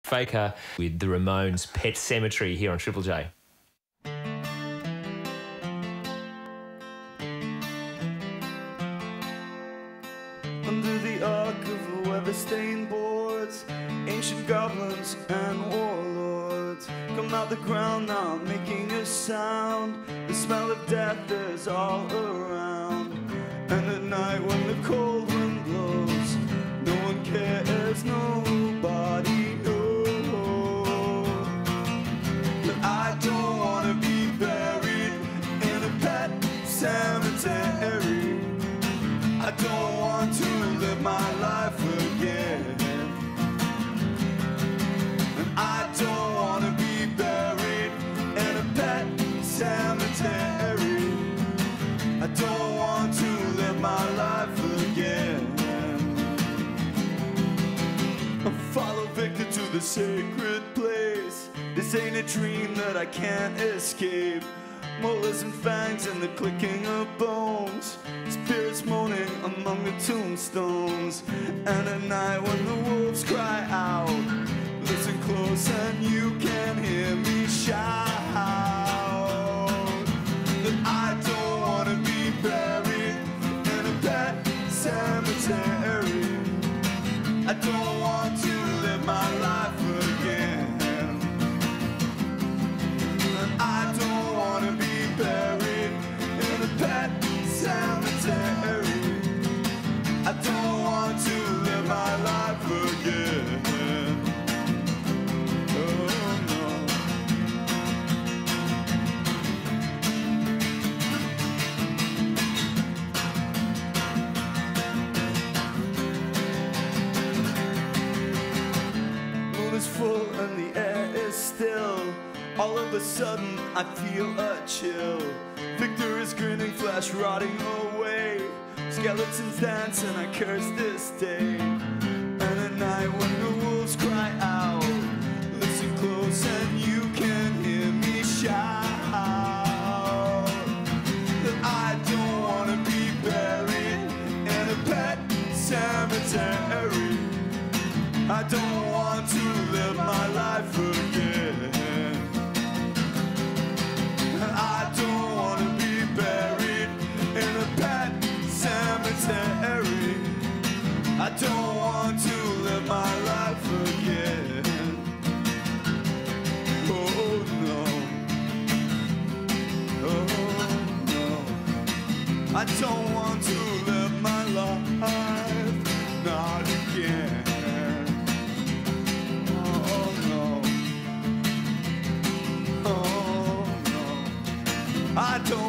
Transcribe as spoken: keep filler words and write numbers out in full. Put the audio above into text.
Faker with the Ramones' Pet Cemetery here on Triple J. Under the arc of the weather-stained boards, ancient goblins and warlords come out the ground now, making a sound. The smell of death is all around. And at night when the cold wind blows, no one cares, nobody knows. But I don't want to be buried in a pet cemetery. I don't want to live my life again. And I don't want to be buried in a pet cemetery. I don't want to live my life again. I follow Victor to the sacred place. This ain't a dream that I can't escape. Molars and fangs and the clicking of bones, spirits moaning among the tombstones. And at night when the wolves cry out, listen close and you can hear me shout that I don't want to be buried in a pet cemetery. I don't want to live my life again. And I don't want to be buried in a pet cemetery. I don't want to live my life again. Oh no. Moon is full and the air is still. All of a sudden I feel a chill. Victor is grinning, flesh rotting away. Skeletons dance and I curse this day. And at night when the wolves cry out, listen close and you can hear me shout that I don't want to be buried in a pet cemetery. I don't want to live my life again. I don't want to be buried in a pet cemetery. I don't want to live my life again. Oh no. Oh no. I don't want to live my life, not again. Oh no. Oh no. I don't